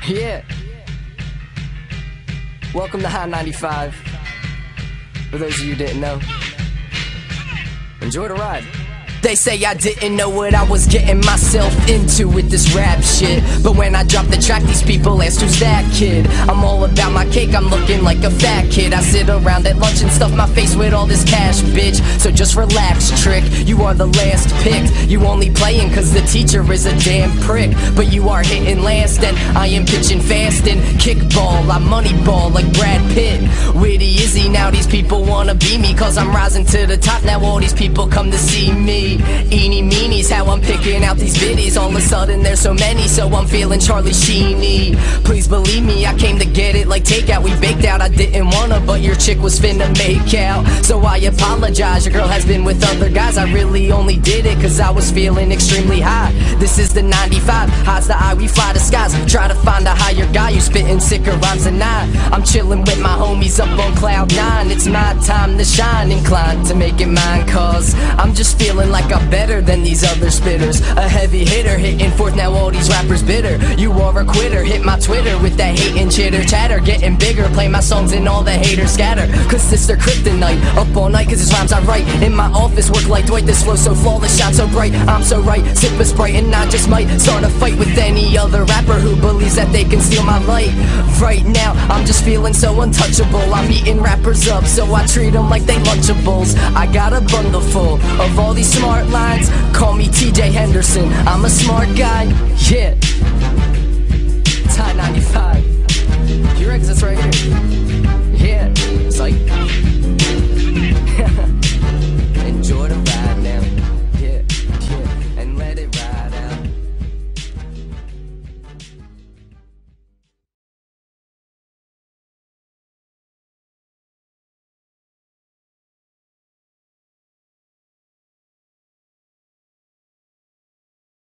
Yeah. Welcome to High 95. For those of you who didn't know, enjoy the ride. They say I didn't know what I was getting myself into with this rap shit, but when I drop the track, these people ask who's that kid. I'm all about my cake, I'm looking like a fat kid. I sit around at lunch and stuff my face with all this cash, bitch. So just relax, trick, you are the last picked. You only playing cause the teacher is a damn prick, but you are hitting last and I am pitching fast and kickball. I moneyball like Brad Pitt. Witty Izzy, now these people wanna be me cause I'm rising to the top. Now all these people come to see me. Eeny meenies, how I'm picking out these biddies. All of a sudden there's so many, so I'm feeling Charlie Sheeny. Please believe me, I came to get it like takeout. We baked out, I didn't wanna, but your chick was finna make out. So I apologize, your girl has been with other guys. I really only did it cause I was feeling extremely high. This is the 95, high's the eye, we fly the skies. Try to find a higher guy, you spitting sicker rhymes than I. I'm chilling with my homies up on cloud 9. It's my time to shine, inclined to make it mine cause I'm just feeling like I'm better than these other spitters. A heavy hitter, hitting fourth, now all these rappers bitter. You are a quitter, hit my Twitter with that hate and chitter chatter. Getting bigger, play my songs and all the haters scatter. Cause it's their kryptonite, up all night cause it's rhymes I write. In my office, work like Dwight, this flow so flawless, shine so bright. I'm so right, sip a Sprite and I just might start a fight with any other rapper who believes that they can steal my light. Right now, I'm just feeling so untouchable. I'm eating rappers up, so I treat them like they Lunchables. I got a bundle full of all these smart lines. Call me TJ Henderson, I'm a smart guy, yeah.